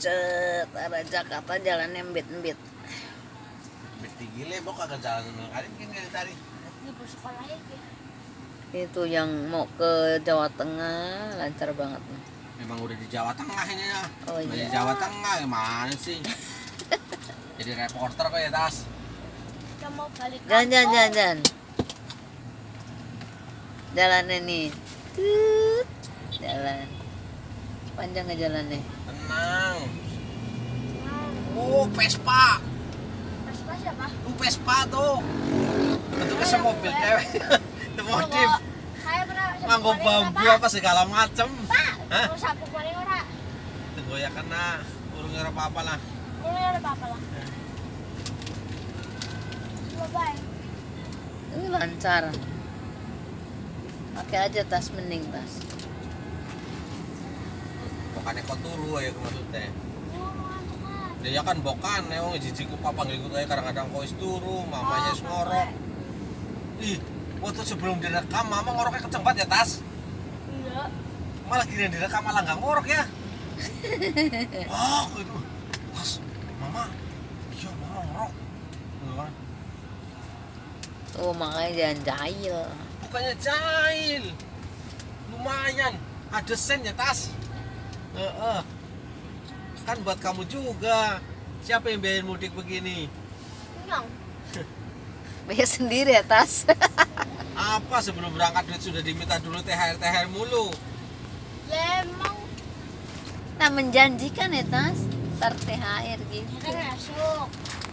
macet. Arah Jakarta jalannya embit-embit. Embit gile, bok kagak jalan kali mungkin cari. Di sekolah aja. Itu yang mau ke Jawa Tengah lancar banget nih. Memang udah di Jawa Tengah ini ya. Oh Udah iya. di Jawa Tengah gimana sih? Jadi reporter kok ya Tas. Kita mau balik Jalan. Jalannya nih. Tut. Jalan. Panjang nggak jalannya? Tenang. Oh, Vespa. Vespa siapa? Tuh Vespa tuh. Bentuknya semobil cewek. Itu motif. Saya pernah Nganggo bambu apa segala macem. Pak, Hah? mau sapu paling ora? Itu goyak kena. Urung ora apa-apa lah. Ini ada apa lah? Bye. Ini lancar. Pakai aja tas, mending tas. Bukannya kau turu ya maksudnya. Dia kan bokan, emang jijiku papa panggil gue kadang-kadang kau is turu, mamanya is ngorok. Ih, waktu sebelum direkam mama ngoroknya kenceng banget ya Tas. Iya. Malah kira direkam malah nggak ngorok ya. Wah, itu Tas, mama, iya mama ngorok. Oh, makanya jangan jahil. Bukannya jahil, lumayan, ada sen ya Tas. Kan buat kamu juga. Siapa yang biayain mudik begini? Nyong. Bayar sendiri ya tas. Apa sebelum berangkat duit sudah diminta dulu THR mulu? Lemong. Nah, menjanjikan ya tas. Ntar THR gitu. Kan masuk.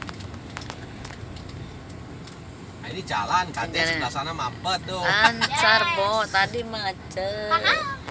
Nah, ini jalan, katanya Jalan. sebelah sana mampet tuh. Lancar, Yes. Bo. Tadi macet. Kakak,